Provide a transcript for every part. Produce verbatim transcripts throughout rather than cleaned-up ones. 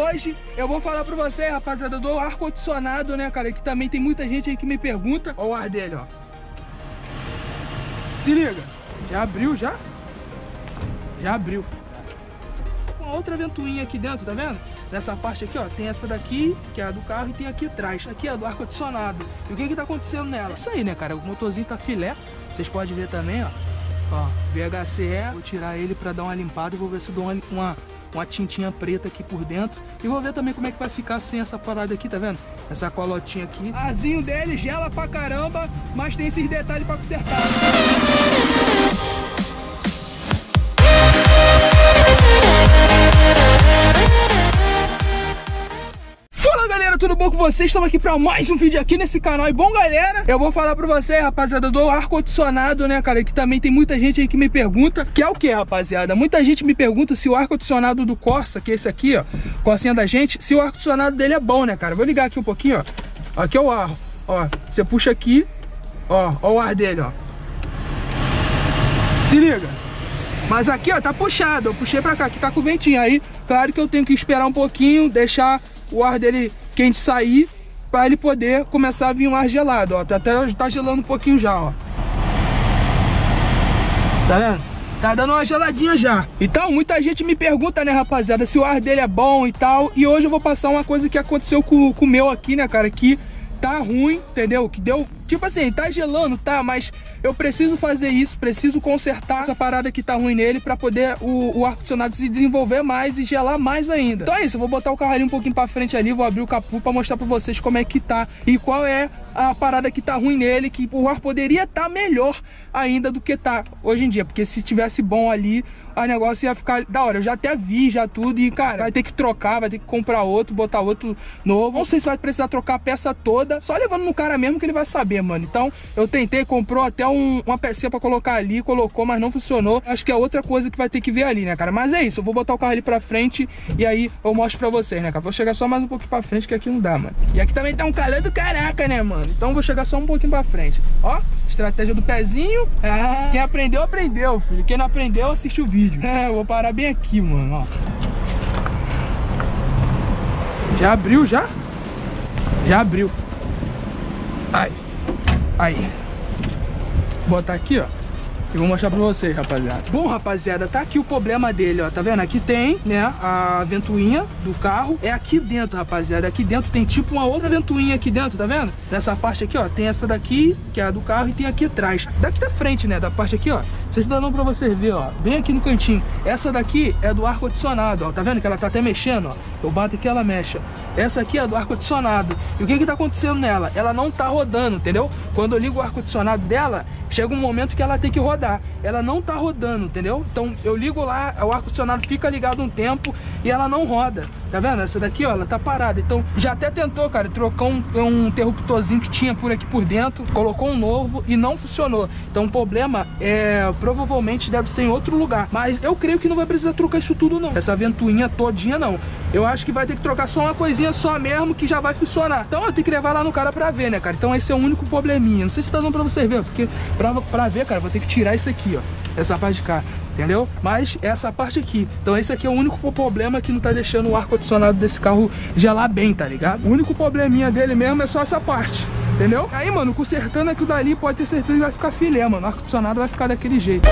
hoje eu vou falar pra você, rapaziada, do ar-condicionado, né, cara? Que também tem muita gente aí que me pergunta. Olha o ar dele, ó. Se liga. Já abriu, já? Já abriu. Com outra ventoinha aqui dentro, tá vendo? Nessa parte aqui, ó, tem essa daqui, que é a do carro, e tem aqui atrás. Aqui é a do ar-condicionado. E o que que tá acontecendo nela? É isso aí, né, cara? O motorzinho tá filé. Vocês podem ver também, ó. Ó, V H C E. Vou tirar ele pra dar uma limpada e vou ver se dou uma, uma, uma tintinha preta aqui por dentro. E vou ver também como é que vai ficar sem essa parada aqui, tá vendo? Essa colotinha aqui. Azinho dele gela pra caramba, mas tem esses detalhes pra consertar. Tudo bom com vocês? Estamos aqui para mais um vídeo aqui nesse canal. E bom, galera, eu vou falar para você, rapaziada, do ar-condicionado, né, cara? Que também tem muita gente aí que me pergunta, que é o que, rapaziada? Muita gente me pergunta se o ar-condicionado do Corsa, que é esse aqui, ó, Corsinha da gente, se o ar-condicionado dele é bom, né, cara? Vou ligar aqui um pouquinho, ó. Aqui é o ar, ó. Você puxa aqui, ó, ó o ar dele, ó. Se liga. Mas aqui, ó, tá puxado. Eu puxei pra cá, que tá com o ventinho. Aí, claro que eu tenho que esperar um pouquinho, deixar o ar dele quente sair, para ele poder começar a vir um ar gelado, ó. Tá até tá gelando um pouquinho já, ó. Tá vendo? Tá dando uma geladinha já. Então, muita gente me pergunta, né, rapaziada, se o ar dele é bom e tal. E hoje eu vou passar uma coisa que aconteceu com, com o meu aqui, né, cara, que tá ruim, entendeu? Que deu, tipo assim, tá gelando, tá? Mas eu preciso fazer isso, preciso consertar essa parada que tá ruim nele pra poder o, o ar-condicionado se desenvolver mais e gelar mais ainda. Então é isso, eu vou botar o carro ali um pouquinho pra frente ali, vou abrir o capô pra mostrar pra vocês como é que tá e qual é a parada que tá ruim nele, que o ar poderia tá melhor ainda do que tá hoje em dia, porque se tivesse bom ali, o negócio ia ficar da hora. Eu já até vi, já tudo, e cara, vai ter que trocar, vai ter que comprar outro, botar outro novo. Não sei se vai precisar trocar a peça toda, só levando no cara mesmo que ele vai saber, mano. Então, eu tentei, comprou até um, uma pecinha pra colocar ali, colocou, mas não funcionou. Acho que é outra coisa que vai ter que ver ali, né, cara? Mas é isso, eu vou botar o carro ali pra frente e aí eu mostro pra vocês, né, cara? Vou chegar só mais um pouquinho pra frente, que aqui não dá, mano. E aqui também tá um calor do caraca, né, mano? Então, vou chegar só um pouquinho pra frente. Ó, estratégia do pezinho. Ah, quem aprendeu, aprendeu, filho. Quem não aprendeu, assiste o vídeo. É, eu vou parar bem aqui, mano, ó. Já abriu, já? Já abriu. Aí. Aí. Vou botar aqui, ó. E vou mostrar pra vocês, rapaziada. Bom, rapaziada, tá aqui o problema dele, ó. Tá vendo? Aqui tem, né, a ventoinha do carro. É aqui dentro, rapaziada. Aqui dentro tem tipo uma outra ventoinha aqui dentro, tá vendo? Nessa parte aqui, ó, tem essa daqui, que é a do carro, e tem aqui atrás. Daqui da frente, né, da parte aqui, ó. Vocês dão pra vocês verem, ó. Bem aqui no cantinho. Essa daqui é do ar-condicionado, ó. Tá vendo que ela tá até mexendo, ó? Eu bato aqui, ela mexe. Essa aqui é do ar-condicionado. E o que que tá acontecendo nela? Ela não tá rodando, entendeu? Quando eu ligo o ar-condicionado dela, chega um momento que ela tem que rodar. Ela não tá rodando, entendeu? Então eu ligo lá, o ar-condicionado fica ligado um tempo e ela não roda. Tá vendo? Essa daqui, ó, ela tá parada. Então já até tentou, cara, trocar um, um interruptorzinho que tinha por aqui por dentro, colocou um novo e não funcionou. Então o problema é, provavelmente deve ser em outro lugar. Mas eu creio que não vai precisar trocar isso tudo não. Essa ventoinha todinha não. Eu acho que vai ter que trocar só uma coisinha só mesmo que já vai funcionar. Então eu tenho que levar lá no cara pra ver, né, cara? Então esse é o único probleminha. Não sei se tá dando pra vocês verem, porque pra, pra ver, cara, vou ter que tirar isso aqui, ó. Essa parte de cá, entendeu? Mas essa parte aqui. Então esse aqui é o único problema que não tá deixando o ar-condicionado desse carro gelar bem, tá ligado? O único probleminha dele mesmo é só essa parte, entendeu? Aí, mano, consertando aquilo dali, pode ter certeza que vai ficar filé, mano. O ar-condicionado vai ficar daquele jeito.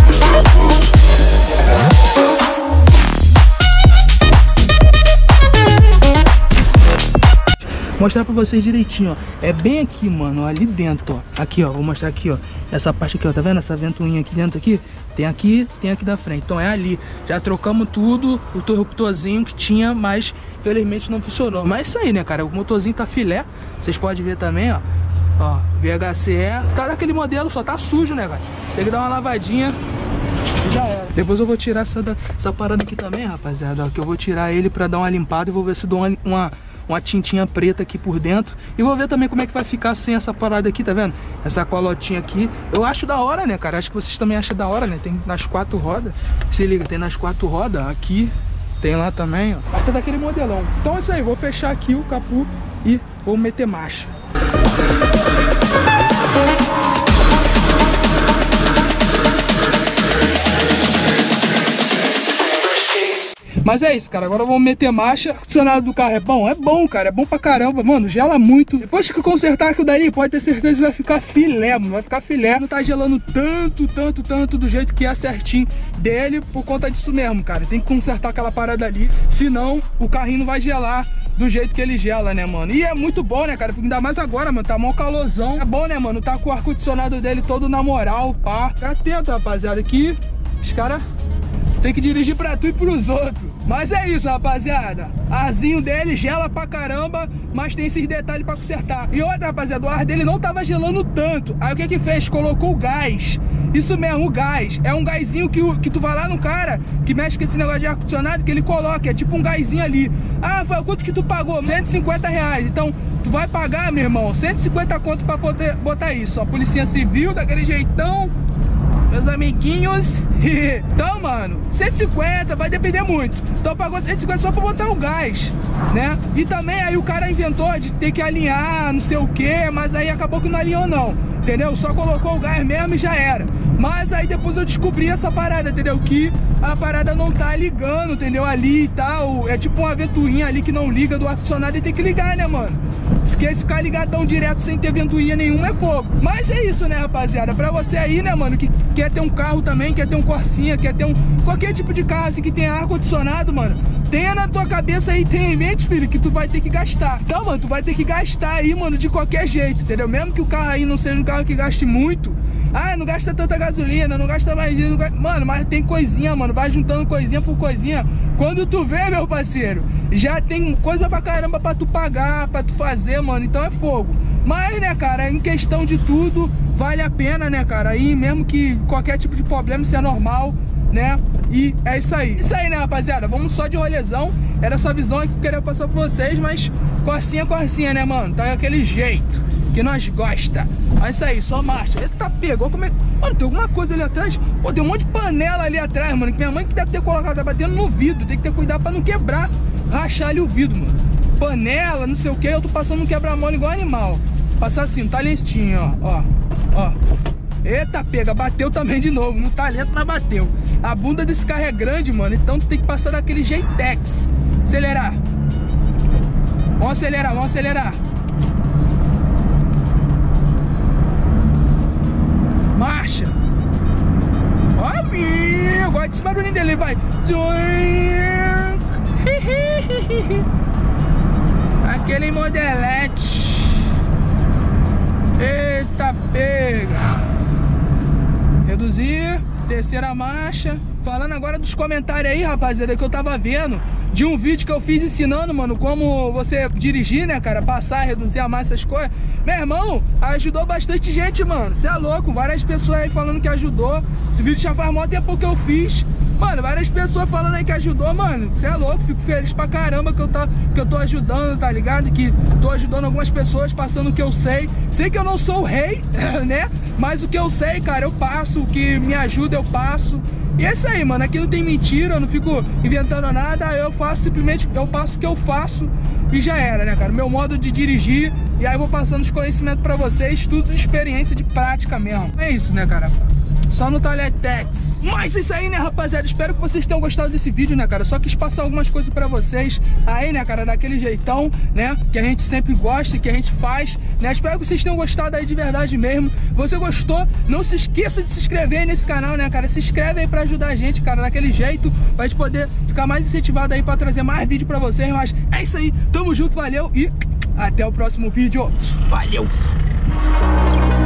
Mostrar pra vocês direitinho, ó. É bem aqui, mano, ó, ali dentro, ó. Aqui, ó, vou mostrar aqui, ó. Essa parte aqui, ó, tá vendo? Essa ventoinha aqui dentro aqui. Tem aqui, tem aqui da frente. Então é ali. Já trocamos tudo, o interruptorzinho que tinha, mas infelizmente não funcionou. Mas é isso aí, né, cara? O motorzinho tá filé. Vocês podem ver também, ó. Ó, V H C E. Tá daquele modelo, só tá sujo, né, cara? Tem que dar uma lavadinha. Já era. Depois eu vou tirar essa, essa parada aqui também, rapaziada, ó, que eu vou tirar ele pra dar uma limpada e vou ver se dou uma... uma uma tintinha preta aqui por dentro. E vou ver também como é que vai ficar sem essa parada aqui, tá vendo? Essa colotinha aqui. Eu acho da hora, né, cara? Acho que vocês também acham da hora, né? Tem nas quatro rodas. Se liga, tem nas quatro rodas. Aqui, tem lá também, ó. Mas tá daquele modelão. Então é isso aí, vou fechar aqui o capô e vou meter marcha. Mas é isso, cara. Agora vamos meter marcha. O ar-condicionado do carro é bom? É bom, cara. É bom pra caramba. Mano, gela muito. Depois que consertar aquilo dali, pode ter certeza que vai ficar filé, mano. Vai ficar filé. Não tá gelando tanto, tanto, tanto do jeito que é certinho dele por conta disso mesmo, cara. Tem que consertar aquela parada ali. Senão, o carrinho não vai gelar do jeito que ele gela, né, mano? E é muito bom, né, cara? Porque ainda mais agora, mano. Tá mó calorzão. É bom, né, mano? Tá com o ar-condicionado dele todo na moral, pá. Fica atento, rapaziada. Aqui, os caras tem que dirigir pra tu e pros outros. Mas é isso, rapaziada. Arzinho dele gela pra caramba, mas tem esses detalhes pra consertar. E outra, rapaziada, o ar dele não tava gelando tanto. Aí o que que fez? Colocou o gás. Isso mesmo, o gás. É um gásinho que, que tu vai lá no cara que mexe com esse negócio de ar-condicionado, que ele coloca. É tipo um gásinho ali. Ah, Rafael, quanto que tu pagou? cento e cinquenta reais. Então, tu vai pagar, meu irmão, cento e cinquenta conto pra poder botar isso. A polícia civil, daquele jeitão. Meus amiguinhos. Então, mano, cento e cinquenta vai depender muito. Então pagou cento e cinquenta só pra botar o gás, né? E também aí o cara inventou de ter que alinhar, não sei o que, mas aí acabou que não alinhou não, entendeu? Só colocou o gás mesmo e já era. Mas aí depois eu descobri essa parada, entendeu? Que a parada não tá ligando, entendeu? Ali e tal. É tipo uma ventoinha ali que não liga do ar-condicionado e tem que ligar, né, mano? Porque se ficar ligadão direto sem ter ventoinha nenhuma é fogo. Mas é isso, né, rapaziada? Pra você aí, né, mano, que quer ter um carro também, quer ter um Corsinha, quer ter um... qualquer tipo de carro assim que tenha ar-condicionado, mano, tenha na tua cabeça aí, tenha em mente, filho, que tu vai ter que gastar. Então, mano, tu vai ter que gastar aí, mano, de qualquer jeito, entendeu? Mesmo que o carro aí não seja um carro que gaste muito. Ah, não gasta tanta gasolina, não gasta mais isso, gasta... Mano, mas tem coisinha, mano, vai juntando coisinha por coisinha. Quando tu vê, meu parceiro, já tem coisa pra caramba pra tu pagar, pra tu fazer, mano, então é fogo. Mas, né, cara, em questão de tudo, vale a pena, né, cara, aí mesmo que qualquer tipo de problema, isso é normal, né, e é isso aí. Isso aí, né, rapaziada, vamos só de rolezão, era essa visão aí que eu queria passar pra vocês, mas corsinha, corsinha, né, mano, tá daquele jeito que nós gosta. É isso aí, só marcha. Eita, pegou, como é... Mano, tem alguma coisa ali atrás. Pô, tem um monte de panela ali atrás, mano, que minha mãe que deve ter colocado, tá batendo no vidro. Tem que ter cuidado pra não quebrar, rachar ali o vidro, mano. Panela, não sei o que, eu tô passando um quebra-mola igual animal. Passar assim, um talentinho, ó, ó, ó. Eita, pega, bateu também de novo. No talento, mas bateu. A bunda desse carro é grande, mano, então tu tem que passar daquele jeitex. Acelerar. Vamos acelerar, vamos acelerar. Marcha. Ó, amigo, olha esse barulhinho dele, vai. Aquele modelete. Eita, pega. Reduzir, descer a marcha. Falando agora dos comentários aí, rapaziada, que eu tava vendo de um vídeo que eu fiz ensinando, mano, como você dirigir, né, cara, passar, reduzir a marcha, essas coisas. Meu irmão, ajudou bastante gente, mano. Você é louco, várias pessoas aí falando que ajudou. Esse vídeo já faz mó tempo que eu fiz. Mano, várias pessoas falando aí que ajudou, mano. Você é louco, fico feliz pra caramba que eu, tá, que eu tô ajudando, tá ligado? Que tô ajudando algumas pessoas, passando o que eu sei. Sei que eu não sou o rei, né? Mas o que eu sei, cara, eu passo. O que me ajuda, eu passo. E é isso aí, mano, aqui não tem mentira, eu não fico inventando nada, eu faço simplesmente, eu faço o que eu faço e já era, né, cara? Meu modo de dirigir, e aí eu vou passando os conhecimentos pra vocês, tudo de experiência, de prática mesmo. É isso, né, cara? Só no Talhetex. Mas é isso aí, né, rapaziada? Espero que vocês tenham gostado desse vídeo, né, cara? Só quis passar algumas coisas pra vocês aí, né, cara? Daquele jeitão, né? Que a gente sempre gosta, que a gente faz, né? Espero que vocês tenham gostado aí de verdade mesmo. Se você gostou, não se esqueça de se inscrever aí nesse canal, né, cara? Se inscreve aí pra ajudar a gente, cara, daquele jeito, pra gente poder ficar mais incentivado aí pra trazer mais vídeo pra vocês. Mas é isso aí, tamo junto, valeu e até o próximo vídeo. Valeu!